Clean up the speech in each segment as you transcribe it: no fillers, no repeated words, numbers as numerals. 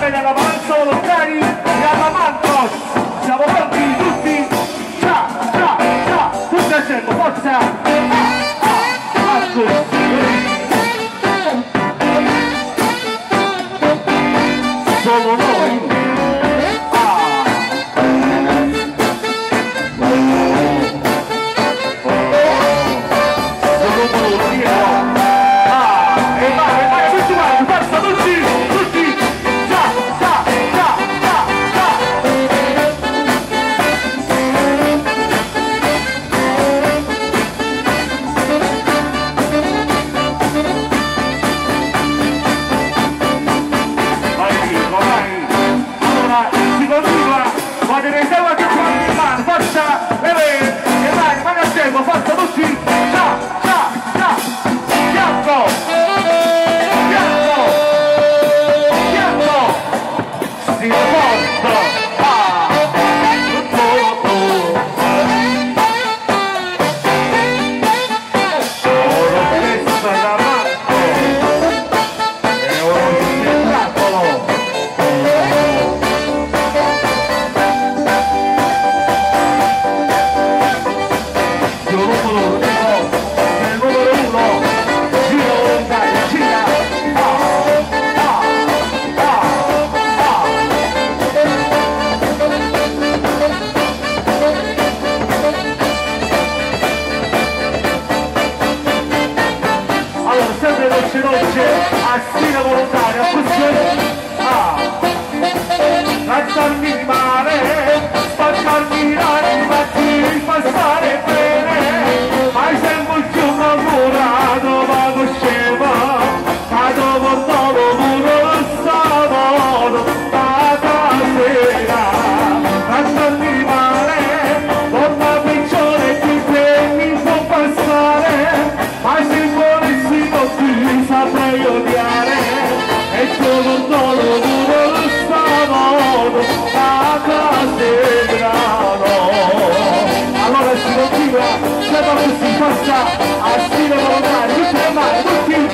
bene alla Palazzo Volontari e alla Mantos. Siamo pronti tutti? Ciao, ciao, ciao, tutti assieme, forza! Marcus! Sono noi! Assina volontaria, lanciarmi il mare, spaccarmi l'anima, ti passare bene, mai sempre più innamorato, vado scema, vado portato pure lo sabato, vado sera, lanciarmi il mare, torna peggiore di te mi può passare, ma se volessi così saprei odiare, e tu non solo pure lo sabato, allora si continua, se non si passa a stile volontari, tutti le mani, tutti!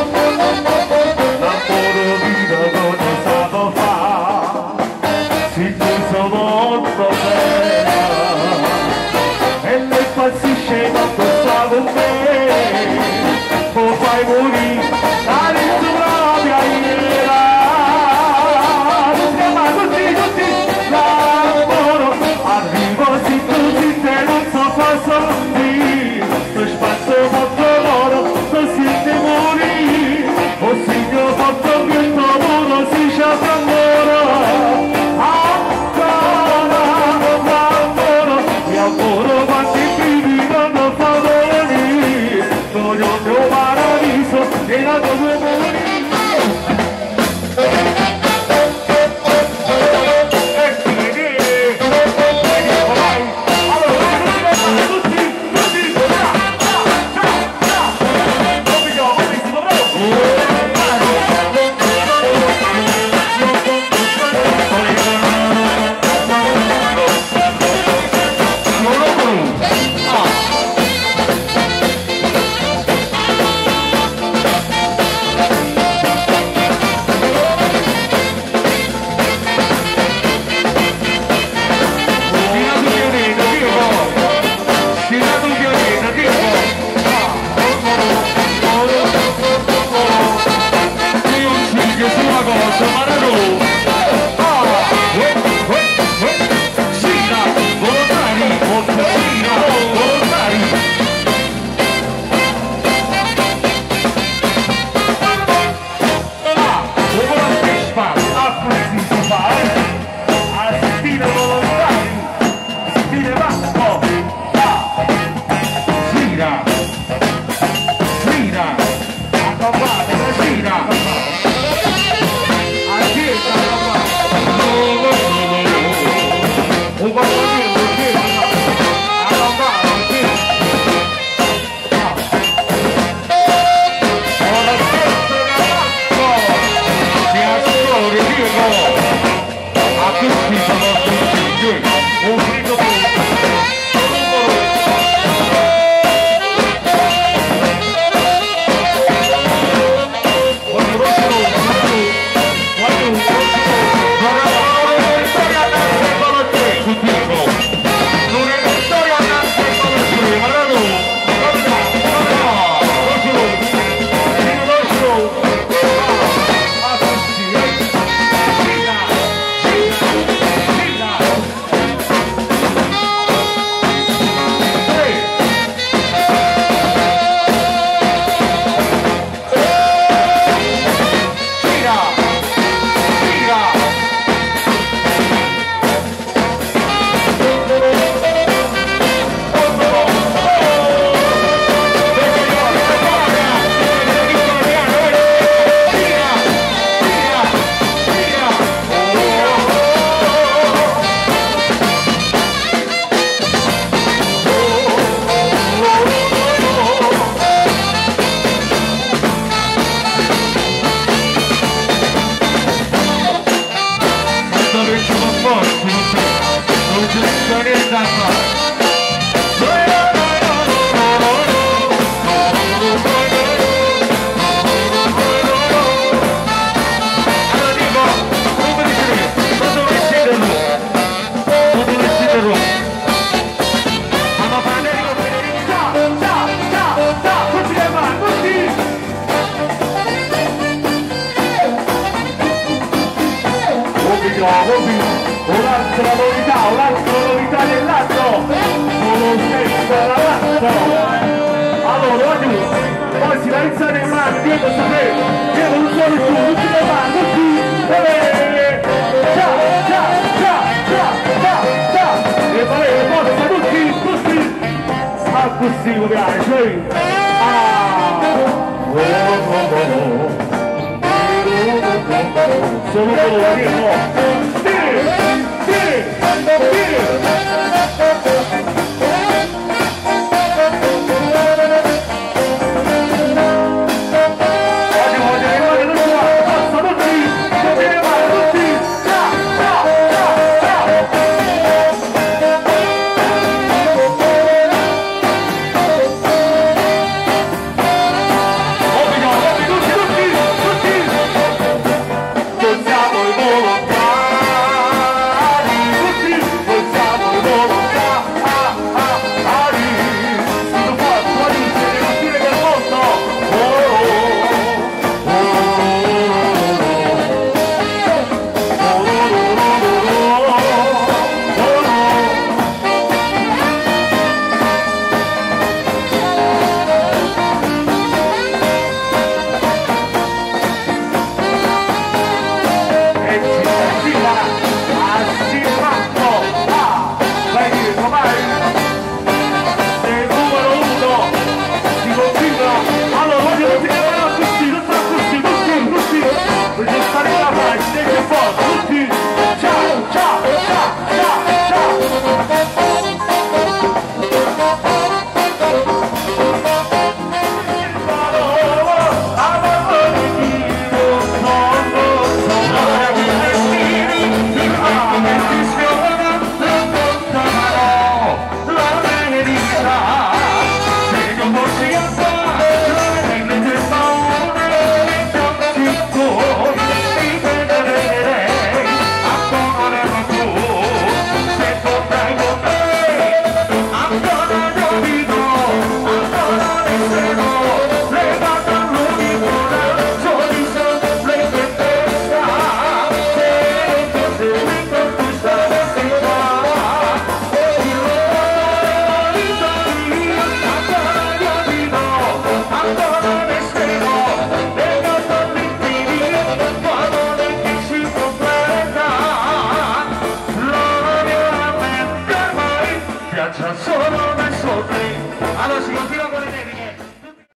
L'amore vita non ne sapo fa, si chiuso molto bene, e ne impazzisce quanto sta con me, poi fai morire, la ritrovia iera. Arrivo si tu te non so fa sorrire, lo spazio molto loro, così te un'altra novità dell'anno, sono senza l'avanzo. Allora, oggi, poi si va a iniziare in mano, Diego sapere, Diego non solo su, tutti le mani, tutti, ciao, e vai, forza, tutti, ma così mi piace, sono loro, Diego, solo verso te, allora si continua.